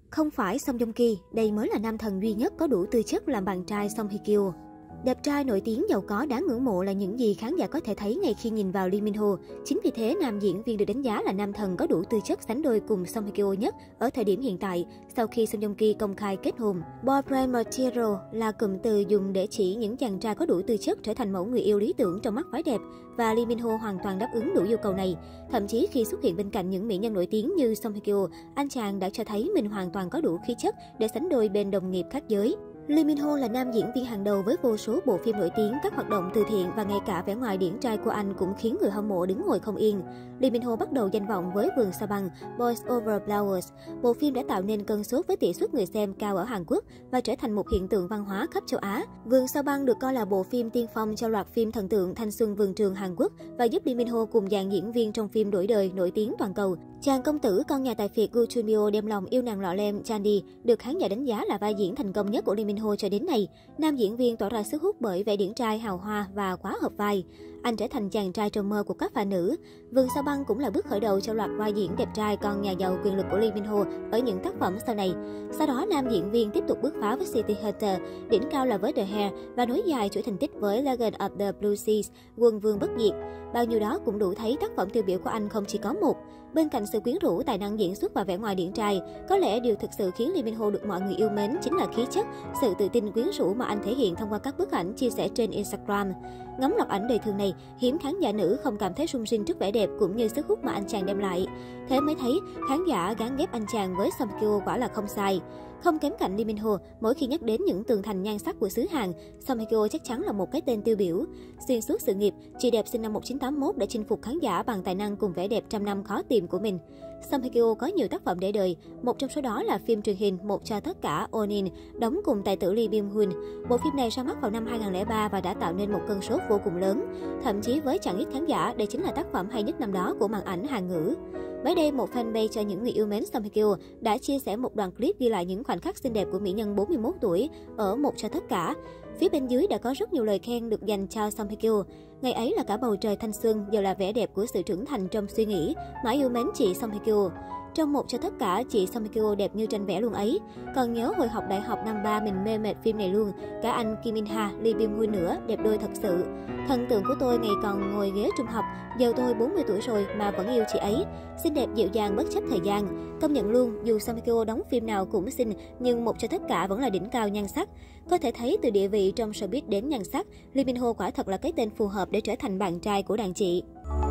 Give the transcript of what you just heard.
Không phải Song Joong Ki, đây mới là nam thần duy nhất có đủ tư chất làm bạn trai Song Hye Kyo. Đẹp trai, nổi tiếng, giàu có, đáng ngưỡng mộ là những gì khán giả có thể thấy ngay khi nhìn vào Lee Min Ho. Chính vì thế, nam diễn viên được đánh giá là nam thần có đủ tư chất sánh đôi cùng Song Hye Kyo nhất ở thời điểm hiện tại, sau khi Song Joong Ki công khai kết hôn. Boyfriend material là cụm từ dùng để chỉ những chàng trai có đủ tư chất trở thành mẫu người yêu lý tưởng trong mắt phái đẹp, và Lee Min Ho hoàn toàn đáp ứng đủ yêu cầu này. Thậm chí khi xuất hiện bên cạnh những mỹ nhân nổi tiếng như Song Hye Kyo, anh chàng đã cho thấy mình hoàn toàn có đủ khí chất để sánh đôi bên đồng nghiệp khác giới. Lee Min Ho là nam diễn viên hàng đầu với vô số bộ phim nổi tiếng, các hoạt động từ thiện và ngay cả vẻ ngoài điển trai của anh cũng khiến người hâm mộ đứng ngồi không yên. Lee Min Ho bắt đầu danh vọng với Vườn Sao Băng, Boys Over Flowers. Bộ phim đã tạo nên cơn sốt với tỷ suất người xem cao ở Hàn Quốc và trở thành một hiện tượng văn hóa khắp châu Á. Vườn Sao Băng được coi là bộ phim tiên phong cho loạt phim thần tượng thanh xuân vườn trường Hàn Quốc và giúp Lee Min Ho cùng dàn diễn viên trong phim đổi đời nổi tiếng toàn cầu. Chàng công tử con nhà tài phiệt Gu Chunmyo đem lòng yêu nàng lọ lem Chandy được khán giả đánh giá là vai diễn thành công nhất của Lee Min Ho cho đến nay. Nam diễn viên tỏ ra sức hút bởi vẻ điển trai hào hoa và quá hợp vai. Anh trở thành chàng trai trong mơ của các phà nữ. Vườn Sao Băng cũng là bước khởi đầu cho loạt vai diễn đẹp trai con nhà giàu quyền lực của Lee Min Ho ở những tác phẩm sau này. Sau đó, nam diễn viên tiếp tục bứt phá với City Hunter, đỉnh cao là với The Hair và nối dài chuỗi thành tích với Legend of the Blue Seas, Quân vương bất diệt. Bao nhiêu đó cũng đủ thấy tác phẩm tiêu biểu của anh không chỉ có một. Bên cạnh sự quyến rũ, tài năng diễn xuất và vẻ ngoài điển trai, có lẽ điều thực sự khiến Lee Min Ho được mọi người yêu mến chính là khí chất, sự tự tin quyến rũ mà anh thể hiện thông qua các bức ảnh chia sẻ trên Instagram. Ngắm loạt ảnh đời thường này, hiếm khán giả nữ không cảm thấy sung sinh trước vẻ đẹp cũng như sức hút mà anh chàng đem lại. Thế mới thấy khán giả gán ghép anh chàng với Song Hye Kyo quả là không sai. Không kém cạnh Lee Min Ho, mỗi khi nhắc đến những tường thành nhan sắc của xứ Hàn, Song Hye Kyo chắc chắn là một cái tên tiêu biểu. Xuyên suốt sự nghiệp, chị đẹp sinh năm 1981 đã chinh phục khán giả bằng tài năng cùng vẻ đẹp trăm năm khó tìm của mình. Song Hye Kyo có nhiều tác phẩm để đời, một trong số đó là phim truyền hình Một cho tất cả Onin, đóng cùng tài tử Lee Byung Hun. Bộ phim này ra mắt vào năm 2003 và đã tạo nên một cơn sốt vô cùng lớn. Thậm chí với chẳng ít khán giả, đây chính là tác phẩm hay nhất năm đó của màn ảnh Hàn ngữ. Mới đây, một fanpage cho những người yêu mến Song Hye Kyo đã chia sẻ một đoạn clip ghi lại những khoảnh khắc xinh đẹp của mỹ nhân 41 tuổi ở Một cho tất cả. Phía bên dưới đã có rất nhiều lời khen được dành cho Song Hye Kyo. Ngày ấy là cả bầu trời thanh xuân, giờ là vẻ đẹp của sự trưởng thành trong suy nghĩ, mãi yêu mến chị Song Hye Kyo. Trong Một cho tất cả, chị Song Hye Kyo đẹp như tranh vẽ luôn ấy. Còn nhớ hồi học đại học năm 3 mình mê mệt phim này luôn, cả anh Kim Min Ha, Lee Byung Hun nữa, đẹp đôi thật sự. Thần tượng của tôi ngày còn ngồi ghế trung học, giờ tôi 40 tuổi rồi mà vẫn yêu chị ấy. Xinh đẹp dịu dàng bất chấp thời gian. Công nhận luôn, dù Song Hye Kyo đóng phim nào cũng xinh, nhưng Một cho tất cả vẫn là đỉnh cao nhan sắc. Có thể thấy từ địa vị trong showbiz đến nhan sắc, Lee Min Ho quả thật là cái tên phù hợp để trở thành bạn trai của đàn chị.